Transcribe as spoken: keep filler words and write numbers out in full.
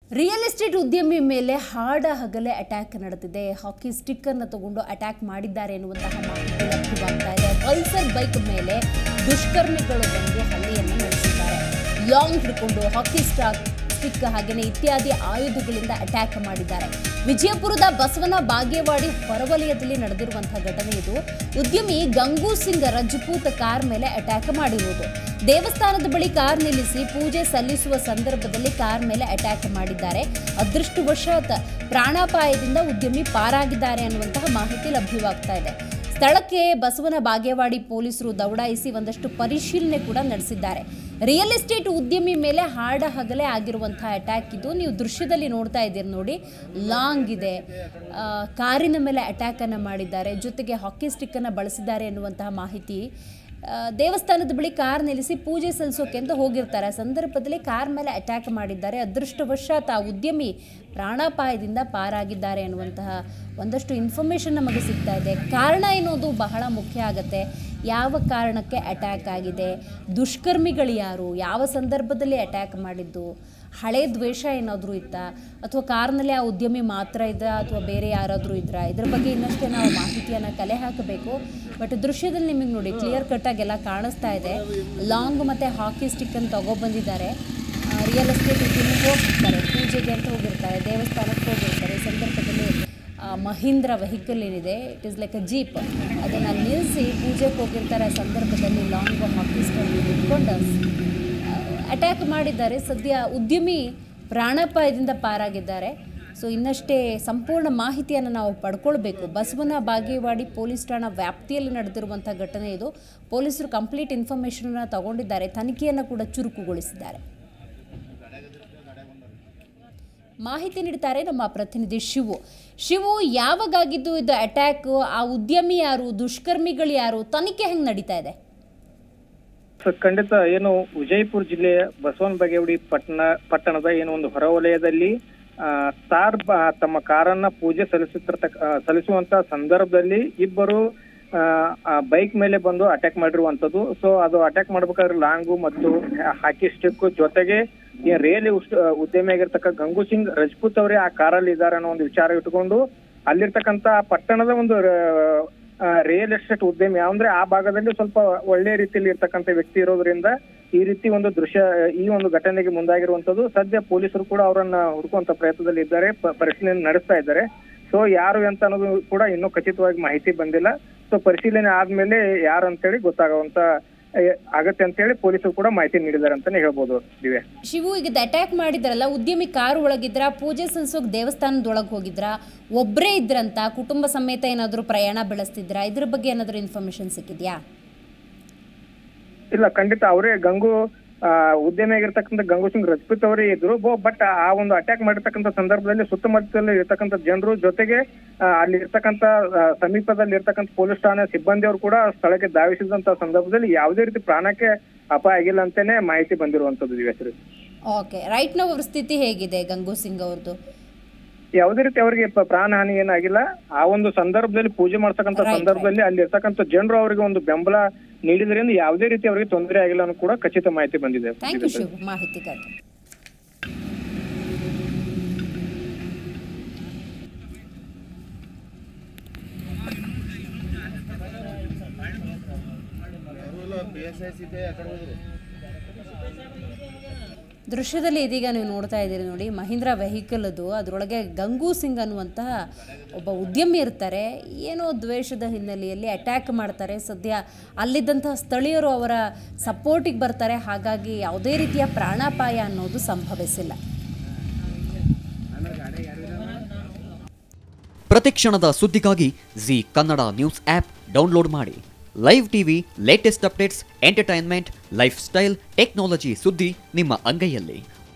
Real estate ಉದ್ಯಮಿ ಮೇಲೆ ಹಾಡ ಹಗಲೇ ಅಟ್ಯಾಕ್ ನಡೆದಿದೆ. ಹಾಕಿ ಸ್ಟಿಕ್ ಅನ್ನು ತಗೊಂಡು ಅಟ್ಯಾಕ್ ಮಾಡಿದ್ದಾರೆ ಎನ್ನುವಂತಹ ಮಾಹಿತಿ ಲಭ್ಯವಾಗ್ತಾ ಇದೆ. ಪಲ್ಸರ್ ಬೈಕ್ ಮೇಲೆ ದುಷ್ಕರ್ಮಿಗಳು ಬಂದು ಹಲ್ಲೆಯನ್ನು ನಡೆಸಿದ್ದಾರೆ. ಲಾಂಗ್ ಹಿಡ್ಕೊಂಡು ಹಾಕಿ ಸ್ಟಾಕ್ ಸ್ಟಿಕ್ ಹಾಗೆಯೇ ಇತ್ಯಾದಿ ಆಯುಧಗಳಿಂದ ಅಟ್ಯಾಕ್ ಮಾಡಿದ್ದಾರೆ. ವಿಜಯಪುರದ ಬಸವನ ಬಾಗೇವಾಡಿ ಹೊರವಲಯದಲ್ಲಿ ನಡೆದಿರುವಂತಹ ಘಟನೆ ಇದು. ಉದ್ಯಮಿ ಗಂಗು ಸಿಂಗ್ ರಜಪೂತ್ ಕಾರ್ ಮೇಲೆ ಅಟ್ಯಾಕ್ ಮಾಡಿರುವುದು. ದೇವಸ್ಥಾನದ ಬಳಿ ಕಾರ್ ನಿಲ್ಲಿಸಿ ಪೂಜೆ ಸಲ್ಲಿಸುವ ಸಂದರ್ಭದಲ್ಲಿ ಕಾರ್ ಮೇಲೆ ಅಟ್ಯಾಕ್ ಮಾಡಿದ್ದಾರೆ. ಅದೃಷ್ಟವಶಾತ್ ಪ್ರಾಣಾಪಾಯದಿಂದ ಉದ್ಯಮಿ ಪಾರಾಗಿದ್ದಾರೆ ಅನ್ನುವಂತಹ ಮಾಹಿತಿ ಲಭ್ಯವಾಗ್ತಾ ಇದೆ. ಸ್ಥಳಕ್ಕೆ ಬಸವನ ಬಾಗೇವಾಡಿ ಪೊಲೀಸರು ದೌಡಾಯಿಸಿ ಒಂದಷ್ಟು ಪರಿಶೀಲನೆ ಕೂಡ ನಡೆಸಿದ್ದಾರೆ. ರಿಯಲ್ ಎಸ್ಟೇಟ್ ಉದ್ಯಮಿ ಮೇಲೆ ಹಾಡ ಹಗಲೇ ಆಗಿರುವಂತಹ ಅಟ್ಯಾಕ್ ಇದು. ನೀವು ದೃಶ್ಯದಲ್ಲಿ ನೋಡ್ತಾ ಇದ್ದೀರಿ ನೋಡಿ, ಲಾಂಗ್ ಇದೆ, ಕಾರಿನ ಮೇಲೆ ಅಟ್ಯಾಕನ್ನು ಮಾಡಿದ್ದಾರೆ, ಜೊತೆಗೆ ಹಾಕಿ ಸ್ಟಿಕ್ಕನ್ನು ಬಳಸಿದ್ದಾರೆ ಎನ್ನುವಂತಹ ಮಾಹಿತಿ. ದೇವಸ್ಥಾನದ ಬಳಿ ಕಾರ್ ನಿಲ್ಲಿಸಿ ಪೂಜೆ ಸಲ್ಲಿಸೋಕೆ ಅಂತ ಹೋಗಿರ್ತಾರೆ. ಸಂದರ್ಭದಲ್ಲಿ ಕಾರ್ ಮೇಲೆ ಅಟ್ಯಾಕ್ ಮಾಡಿದ್ದಾರೆ. ಅದೃಷ್ಟವಶಾತ್ ಆ ಉದ್ಯಮಿ ಪ್ರಾಣಾಪಾಯದಿಂದ ಪಾರಾಗಿದ್ದಾರೆ ಎನ್ನುವಂತಹ ಒಂದಷ್ಟು ಇನ್ಫಾರ್ಮೇಷನ್ ನಮಗೆ ಸಿಗ್ತಾ ಇದೆ. ಕಾರಣ ಎನ್ನುವುದು ಬಹಳ ಮುಖ್ಯ ಆಗುತ್ತೆ. ಯಾವ ಕಾರಣಕ್ಕೆ ಅಟ್ಯಾಕ್ ಆಗಿದೆ, ದುಷ್ಕರ್ಮಿಗಳು ಯಾರು, ಯಾವ ಸಂದರ್ಭದಲ್ಲಿ ಅಟ್ಯಾಕ್ ಮಾಡಿದ್ದು, ಹಳೆ ದ್ವೇಷ ಏನಾದರೂ ಇತ್ತಾ, ಅಥವಾ ಕಾರ್ನಲ್ಲಿ ಆ ಉದ್ಯಮಿ ಮಾತ್ರ ಇದ್ರಾ ಅಥವಾ ಬೇರೆ ಯಾರಾದರೂ ಇದ್ರಾ, ಇದ್ರ ಬಗ್ಗೆ ಇನ್ನಷ್ಟೇ ನಾವು ಮಾಹಿತಿಯನ್ನು ಕಲೆ ಹಾಕಬೇಕು. ಬಟ್ ದೃಶ್ಯದಲ್ಲಿ ನಿಮಗೆ ನೋಡಿ ಕ್ಲಿಯರ್ ಕಟ್ಟಾಗೆಲ್ಲ ಕಾಣಿಸ್ತಾ ಇದೆ. ಲಾಂಗ್ ಮತ್ತು ಹಾಕಿ ಸ್ಟಿಕ್ಕನ್ನು ತಗೊಬಂದಿದ್ದಾರೆ. ರಿಯಲ್ ಎಸ್ಟೇಟ್ ಉದ್ಯಮಿಗೆ ಹೋಗಿರ್ತಾರೆ, ಪೂಜೆಗೆ ಅಂತ ಹೋಗಿರ್ತಾರೆ, ದೇವಸ್ಥಾನಕ್ಕೆ ಹೋಗಿರ್ತಾರೆ. ಈ ಸಂದರ್ಭದಲ್ಲಿ ಮಹೀಂದ್ರ ವೆಹಿಕಲ್ ಏನಿದೆ, it is like a jeep, ಅದನ್ನು ನಿಲ್ಲಿಸಿ ಪೂಜೆಗೆ ಹೋಗಿರ್ತಾರೆ. ಆ ಸಂದರ್ಭದಲ್ಲಿ ಲಾಂಗ್ ಹಾಕಿ ಸ್ಟಿಕ್ ಇಟ್ಕೊಂಡು ಅಟ್ಯಾಕ್ ಮಾಡಿದ್ದಾರೆ. ಸದ್ಯ ಉದ್ಯಮಿ ಪ್ರಾಣಾಪಾಯದಿಂದ ಪಾರಾಗಿದ್ದಾರೆ. ಸೊ ಇನ್ನಷ್ಟೇ ಸಂಪೂರ್ಣ ಮಾಹಿತಿಯನ್ನು ನಾವು ಪಡ್ಕೊಳ್ಬೇಕು. ಬಸವನ ಬಾಗೇವಾಡಿ ಪೊಲೀಸ್ ಠಾಣಾ ವ್ಯಾಪ್ತಿಯಲ್ಲಿ ನಡೆದಿರುವಂಥ ಘಟನೆ ಇದು. ಪೊಲೀಸರು ಕಂಪ್ಲೀಟ್ ಇನ್ಫಾರ್ಮೇಷನನ್ನು ತಗೊಂಡಿದ್ದಾರೆ, ತನಿಖೆಯನ್ನು ಕೂಡ ಚುರುಕುಗೊಳಿಸಿದ್ದಾರೆ. ಮಾಹಿತಿ ನೀಡ್ತಾರೆ ನಮ್ಮ ಪ್ರತಿನಿಧಿ ಶಿವು. ಶಿವು, ಯಾವಾಗಾಗಿದ್ದು ಇದು ಅಟ್ಯಾಕ್, ಆ ಉದ್ಯಮಿ ಯಾರು, ದುಷ್ಕರ್ಮಿಗಳು ಯಾರು, ತನಿಖೆ ಹೆಂಗೆ ನಡೀತಾ ಇದೆ? ಖಂಡಿತ ಏನು ವಿಜಯಪುರ ಜಿಲ್ಲೆಯ ಬಸವನ ಬಾಗೇವಾಡಿ ಪಟ್ಟಣ ಪಟ್ಟಣದ ಏನು ಒಂದು ಹೊರವಲಯದಲ್ಲಿ ಸಾರ್ ತಮ್ಮ ಕಾರನ್ನ ಪೂಜೆ ಸಲ್ಲಿಸುತ್ತಿರ್ತಕ್ಕ ಸಲ್ಲಿಸುವಂತ ಸಂದರ್ಭದಲ್ಲಿ ಇಬ್ಬರು ಬೈಕ್ ಮೇಲೆ ಬಂದು ಅಟ್ಯಾಕ್ ಮಾಡಿರುವಂತದ್ದು. ಸೊ ಅದು ಅಟ್ಯಾಕ್ ಮಾಡ್ಬೇಕಾದ್ರೆ ಲಾಂಗು ಮತ್ತು ಹಾಕಿ ಸ್ಟಿಕ್ ಜೊತೆಗೆ ರಿಯಲ್ ಉದ್ಯಮಿ ಆಗಿರ್ತಕ್ಕ ಗಂಗು ಸಿಂಗ್ ರಜಪೂತ್ ಅವರೇ ಆ ಕಾರಲ್ಲಿ ಇದ್ದಾರೆ ಅನ್ನೋ ಒಂದು ವಿಚಾರ ಇಟ್ಕೊಂಡು ಅಲ್ಲಿರ್ತಕ್ಕಂತ ಪಟ್ಟಣದ ಒಂದು ರಿಯಲ್ ಎಸ್ಟೇಟ್ ಉದ್ಯಮಿ ಅಂದ್ರೆ ಆ ಭಾಗದಲ್ಲಿ ಸ್ವಲ್ಪ ಒಳ್ಳೆ ರೀತಿಯಲ್ಲಿ ಇರ್ತಕ್ಕಂಥ ವ್ಯಕ್ತಿ ಇರೋದ್ರಿಂದ ಈ ರೀತಿ ಒಂದು ದೃಶ್ಯ ಈ ಒಂದು ಘಟನೆಗೆ ಮುಂದಾಗಿರುವಂತದ್ದು. ಸದ್ಯ ಪೊಲೀಸರು ಕೂಡ ಅವರನ್ನ ಹುಡುಕುವಂತ ಪ್ರಯತ್ನದಲ್ಲಿ ಇದ್ದಾರೆ, ಪರಿಶೀಲನೆ ನಡೆಸ್ತಾ ಇದ್ದಾರೆ. ಸೊ ಯಾರು ಅಂತ ಅನ್ನೋದು ಕೂಡ ಇನ್ನೂ ಖಚಿತವಾಗಿ ಮಾಹಿತಿ ಬಂದಿಲ್ಲ. ಸೊ ಪರಿಶೀಲನೆ ಆದ್ಮೇಲೆ ಯಾರು ಅಂತೇಳಿ ಗೊತ್ತಾಗುವಂತ ಆಗತ್ತೆ ಅಂತ ಹೇಳಿ ಪೊಲೀಸರು ಕೂಡ ಮಾಹಿತಿ ನೀಡಿದ್ದಾರೆ ಅಂತಾನೆ ಹೇಳ್ಬೋದು. ದಿವ್ಯಾ, ಶಿವು, ಈಗ ಅಟ್ಯಾಕ್ ಮಾಡಿದ್ರಲ್ಲ, ಉದ್ಯಮಿ ಕಾರು ಒಳಗಿದ್ರ, ಪೂಜೆ ಸಲ್ಲಿಸೋಕೆ ದೇವಸ್ಥಾನದೊಳಗೆ ಹೋಗಿದ್ರ, ಒಬ್ಬರೇ ಇದ್ರಂತ, ಕುಟುಂಬ ಸಮೇತ ಏನಾದ್ರು ಪ್ರಯಾಣ ಬೆಳೆಸ್ತಿದ್ರ, ಇದ್ರ ಬಗ್ಗೆ ಏನಾದ್ರು ಇನ್ಫಾರ್ಮೇಶನ್ ಸಿಕ್ಕಿದ್ಯಾ? ಇಲ್ಲ, ಖಂಡಿತ ಅವರೇ ಗಂಗು ಉದ್ಯಮಿ ಆಗಿರ್ತಕ್ಕಂಥ ಗಂಗು ಸಿಂಗ್ ರಜಪೂತ್ ಅವರೇ ಇದ್ರು. ಬಟ್ ಆ ಒಂದು ಅಟ್ಯಾಕ್ ಮಾಡಿರ್ತಕ್ಕಂಥ ಸಂದರ್ಭದಲ್ಲಿ ಸುತ್ತಮುತ್ತಲಲ್ಲಿ ಇರ್ತಕ್ಕಂಥ ಜನರು ಜೊತೆಗೆ ಅಲ್ಲಿ ಇರ್ತಕ್ಕಂಥ ಸಮೀಪದಲ್ಲಿ ಇರ್ತಕ್ಕಂಥ ಪೊಲೀಸ್ ಠಾಣೆ ಸಿಬ್ಬಂದಿಯವರು ಕೂಡ ಸ್ಥಳಕ್ಕೆ ಧಾವಿಸಿದಂತ ಸಂದರ್ಭದಲ್ಲಿ ಯಾವುದೇ ರೀತಿ ಪ್ರಾಣಕ್ಕೆ ಅಪಾಯ ಆಗಿಲ್ಲ ಅಂತಾನೆ ಮಾಹಿತಿ ಬಂದಿರುವಂತದ್ದು ದಿವ್ಯಶ್ರೀ. ಓಕೆ, ರೈಟ್ ನೌ ಅವ್ರ ಸ್ಥಿತಿ ಹೇಗಿದೆ ಗಂಗು ಸಿಂಗ್ ಅವ್ರದ್ದು? ಯಾವುದೇ ರೀತಿ ಅವರಿಗೆ ಪ್ರಾಣ ಹಾನಿ ಏನಾಗಿಲ್ಲ. ಆ ಒಂದು ಸಂದರ್ಭದಲ್ಲಿ ಪೂಜೆ ಮಾಡ್ತಕ್ಕಂಥ ಸಂದರ್ಭದಲ್ಲಿ ಅಲ್ಲಿ ಇರ್ತಕ್ಕಂಥ ಜನರು ಅವರಿಗೆ ಒಂದು ಬೆಂಬಲ ನೀಡಿದ್ರಿಂದ ಯಾವುದೇ ರೀತಿ ಅವರಿಗೆ ತೊಂದರೆ ಆಗಿಲ್ಲ ಅನ್ನೋ ಕೂಡ ಖಚಿತ ಮಾಹಿತಿ ಬಂದಿದೆ. ಥ್ಯಾಂಕ್ ಯು ಶಿವ ಮಾಹಿತಿಗಾಗಿ. ದೃಶ್ಯದಲ್ಲಿ ಇದೀಗ ನೀವು ನೋಡ್ತಾ ಇದ್ದೀರಿ ನೋಡಿ, ಮಹೀಂದ್ರ ವೆಹಿಕಲ್ ಅದು, ಅದರೊಳಗೆ ಗಂಗು ಸಿಂಗ್ ಅನ್ನುವಂತಹ ಒಬ್ಬ ಉದ್ಯಮಿ ಇರ್ತಾರೆ. ಏನೋ ದ್ವೇಷದ ಹಿನ್ನೆಲೆಯಲ್ಲಿ ಅಟ್ಯಾಕ್ ಮಾಡ್ತಾರೆ. ಸದ್ಯ ಅಲ್ಲಿದ್ದಂತಹ ಸ್ಥಳೀಯರು ಅವರ ಸಪೋರ್ಟಿಗೆ ಬರ್ತಾರೆ. ಹಾಗಾಗಿ ಯಾವುದೇ ರೀತಿಯ ಪ್ರಾಣಾಪಾಯ ಅನ್ನೋದು ಸಂಭವಿಸಿಲ್ಲ. ಪ್ರತಿಕ್ಷಣದ ಸುದ್ದಿಗಾಗಿ Zee Kannada news app download ಮಾಡಿ. Live TV, latest updates, entertainment, lifestyle, technology ಸುದ್ದಿ ನಿಮ್ಮ ಅಂಗೈಯಲ್ಲಿ.